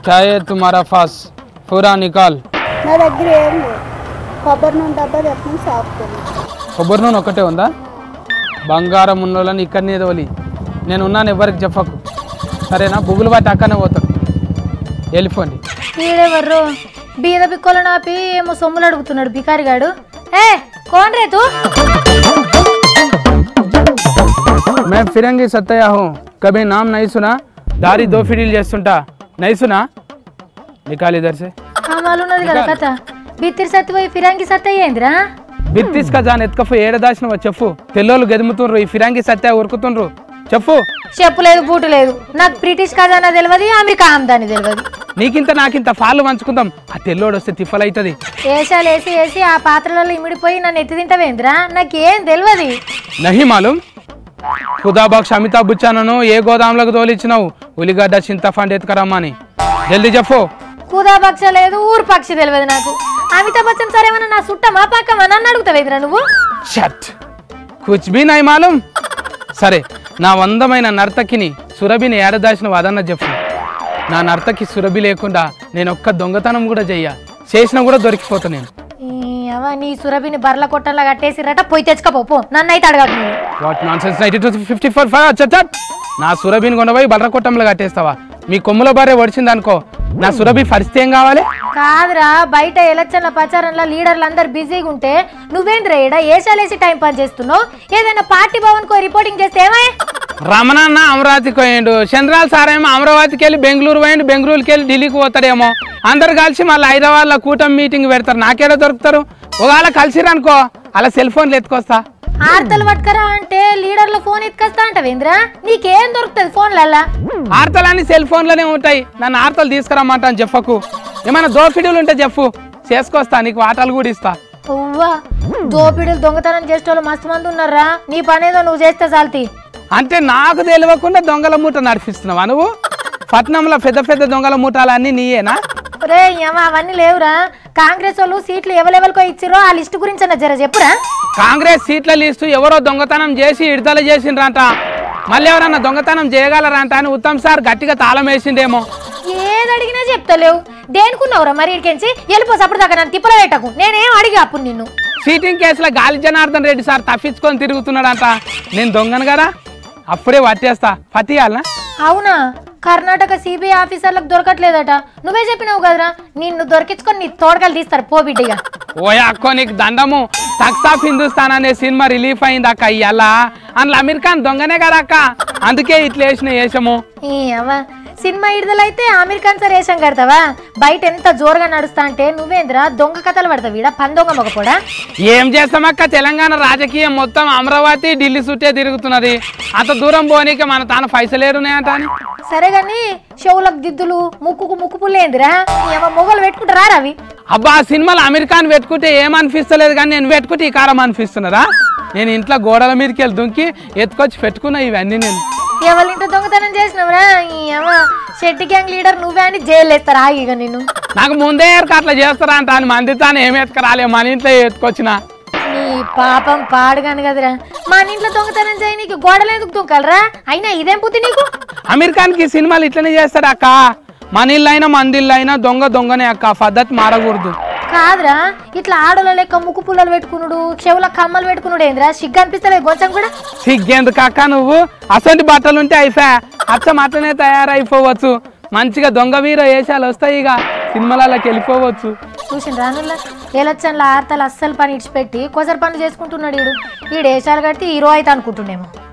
क्या है तुम्हारा पास पूरा निकाल నా దగ్గర ఏం లేదు కొబ్బరి నూనె డబ్బా తెచ్చుకొని సాపుతాను కొబ్బరి నూనె ఒకటే ఉందా బంగారం ఉన్నోళ్ళని ఇక్కడనే తోలి నేను ఉన్నాను ఎవరికి చెప్పకు సరేనా బుగులు బట్టి అక్కడనే పోతాను వెళ్ళిపోండి ఈడెవర్రు బీద బిక్కోలు నాపి ఏమో సొమ్ములు అడుగుతున్నాడు బికారి గాడు ఏ కోన్ రే తూ मैं फिरंगी सत्या हूँ कभी नाम नहीं सुना दारी दो फिडील చేస్తుంటా नहीं सुना निकाल इधर से ఉన్నది కదా కథ బిత్తిరి సత్తి పోయి ఫిరంగి సత్తయ్య ఏందిరా బిత్తిస్ జాన్ ఎత్తుకపో ఏడదాచిన చెప్పు తెల్లోళ్ళు గెదుముతుండ్రు ఈ ఫిరంగి సత్య ఉరుకుతుండ్రు చెప్పు చెప్పు లేదు బూటు లేదు నాకు బ్రిటిష్ ఖజానా తెలియదు అమెరికా ఆమ్దాని తెలియదు నీకింత నాకింత ఫాలు పంచుకుందాం ఆ తెల్లోడు వస్తే తిప్పలైతుంది ఏషాలు వేసి వేసి ఆ పాత్రలలో ఇమిడిపోయి నన్ను ఎత్తి తింటావేంద్రా నాకేం తెలియదు నహి మాలూం ఖుదా బక్ష్ అమితాబ్ బచ్చన్ను ఏ గోదాంలోకి తోలిచ్చినావు ఉలిగడ్డ చింతఫండ్ ఎత్తుకరమ్మని జల్దీ చెప్పు ఖుదా పక్ష లేదు ఊరు పక్షి తెలియదు నాకు అమితాబ్ బచ్చన్ సరేమన్నా నా సుట్టమా పక్కమా నన్ను అడుగుతావేంద్రా నువ్వు షట్ కుచ్ బీ నై మాలూం సరే నా వందమైన నర్తకిని సురభిని ఏడదాసిన అదన్న చెప్పు నా నర్తకి సురభి లేకుండా నేను ఒక్క దొంగతనం కూడా చేసినా కూడా దొరికిపోతా నేను నీ సురభిని బర్ల కొట్టంలా కట్టేసిరట పోయి తెచ్చుకపో నన్ను అయితే అడగకు వాట్ నాన్సెన్స్ 9254 నా సురభిని కొనబోయి బర్ర కొట్టంలో కట్టేస్తావా మీ కొమ్ముల భార్య ఒడిచింది అనుకో నా సురభి పరిస్థితి ఏం కావాలి కాదురా బయట ఎలక్షన్ల ప్రచారంలో లీడర్లు అందరు బిజీగా ఉంటే నువ్వేంద్ర ఏడా ఏషాలేసి టైం పాస్ చేస్తున్నావు ఏదైనా పార్టీ భవన్ కో రిపోర్టింగ్ చేస్తే ఏమై రమణన్న అమరావతికి పోయిండు చంద్రాల సారేమో అమరావతికి వెళ్ళి బెంగళూరు పోయిండు బెంగళూరుకి వెళ్ళి ఢిల్లీకి పోతాడేమో అందరు కలిసి మళ్ళీ హైదరాబాద్లో కూటమి మీటింగ్ పెడతారు నాకేడో దొరుకుతారు ఒకవేళ కలిసిరనుకో అలా సెల్ ఫోన్లు ఎత్తుకొస్తా ఆర్తలు పట్టుకరా అంటే లీడర్ల ఫోన్ ఎత్తుకొస్తా అంటవేంద్రా నీకేం దొరుకుతుంది ఫోన్లల్లా ఆర్తలన్నీ సెల్ ఫోన్లోనే ఉంటాయి నన్ను ఆర్తలు తీసుకురమ్మంటాను చెప్పకు ఏమైనా దోపిడీలు ఉంటే చెప్పు చేసుకొస్తా నీకు ఆటలు కూడా ఇస్తా దోపిడీలు దొంగతనం చేసేటోళ్ళు మస్తు మంది ఉన్నారా నీ పనేదో నువ్వు చేస్తే చాలతి అంటే నాకు తెలియకుండా దొంగల మూట నడిపిస్తున్నావా నువ్వు పట్నంలో పెద్ద పెద్ద దొంగల మూటాలన్నీ నీయేనా రే అవన్నీ లేవురా కాంగ్రెస్ వాళ్ళు సీట్లు ఎవరెవరికో ఇచ్చిరో ఆ లిస్టు గురించి అన్న జర చెప్పురా కాంగ్రెస్ సీట్ల లిస్టు ఎవరో దొంగతనం చేసి విడుదల చేసిండ్రంట మళ్ళీ ఎవరన్నా దొంగతనం చేయగలరంట అని ఉత్తమ్ సార్ గట్టిగా తాళం వేసిండేమో ఏది అడిగినా చెప్తలేవు దేనికున్నావురా మరి ఇడికెంచి వెళ్ళిపోసి అప్పుడు దాకా నన్ను తిప్పల పెట్టకు నేనేం అడిగా అప్పుడు నిన్ను సీటింగ్ కేసులో గాలి జనార్దన్ రెడ్డి సార్ తప్పించుకొని తిరుగుతున్నాడంట నేను దొంగను కదా అప్పుడే పట్టేస్తా పట్టియాలనా అవునా కర్ణాటక సిబిఐ ఆఫీసర్లకు దొరకట్లేదట నువ్వే చెప్పినావు కదరా నిన్ను దొరికించుకొని నీ తోడకలు తీస్తారు పో బిడ్డగా ఓయా అక్కో నీకు దండము టక్స్ ఆఫ్ హిందుస్థాన్ అనే సినిమా రిలీఫ్ అయింది అక్క ఇయ్యాల అందులో అమీర్ ఖాన్ దొంగనే కదా అక్క అందుకే ఇట్లా వేసిన వేషము సినిమా విడుదలైతే ఆమీర్ ఖాన్ సార్ వేషం కడతావా బయట ఎంత జోరుగా నడుస్తా అంటే నువ్వేంద్రా దొంగ కథలు పడతావు వీడ పందొంగ మొగపోడా ఏం చేస్తామక్క తెలంగాణ రాజకీయం మొత్తం అమరావతి ఢిల్లీ చుట్టే తిరుగుతున్నది అంత దూరం పోనీకి మన తాను పైసలేరున్నాయంట అని సరే గాని షోలకు దిద్దులు ముక్కుకు ముక్కు పుల్లేందిరా మొగలు పెట్టుకుంటారా అవి అబ్బా ఆ సినిమాలో అమీర్ ఖాన్ పెట్టుకుంటే ఏమనిపిస్తలేదు కానీ నేను పెట్టుకుంటే ఈ కారం అనిపిస్తున్నదా నేను ఇంట్లో గోడల మీదకి వెళ్ళి దుంకి ఎత్తుకొచ్చి పెట్టుకున్నా ఇవన్నీ నేను ఎవరింట దొంగతనం చేసినవరా షెట్టి గ్యాంగ్ లీడర్ నువ్వే అని జైలు వేస్తారా ఇక నేను నాకు ముందే అట్లా చేస్తారా అంట అని మంది తాను ఏమి ఎత్తుకరాలే మన ఇంట్లో ఎత్తుకొచ్చినా నీ పాపం పాడుగాను కదరా మన ఇంట్లో దొంగతనం చేయి నీకు గోడలు ఎందుకు దుంకలరా అయినా ఇదేం పుత్తి నీకు అమీర్ ఖాన్ కి సినిమాలు ఇట్లనే చేస్తాడు అక్క మన ఇల్లు అయినా మందిల్లు అయినా దొంగనే అక్క పద్ధతి మారకూడదు కాదురా ఇట్లా ఆడోళ్ళ లెక్క ముక్కు పుల్లలు పెట్టుకున్నాడు చెవుల కమ్మలు పెట్టుకున్నాడు ఏంద్రా సిగ్గు అనిపిస్తలేదు కొంచెం కూడా సిగ్గేందుకు అక్క నువ్వు అసలు బట్టలు ఉంటే అయిపోయా అచ్చం అట్లనే తయారైపోవచ్చు మంచిగా దొంగ వీర వేషాలు వస్తాయి ఇక సినిమాలకి వెళ్ళిపోవచ్చు చూసిన రానుల్లా ఎలక్షన్ల ఆర్తలు అస్సలు పని ఇడిచిపెట్టి కొసరి పనులు చేసుకుంటున్నాడు ఈడు వేషాలు కట్టి హీరో అయితే అనుకుంటుండేమో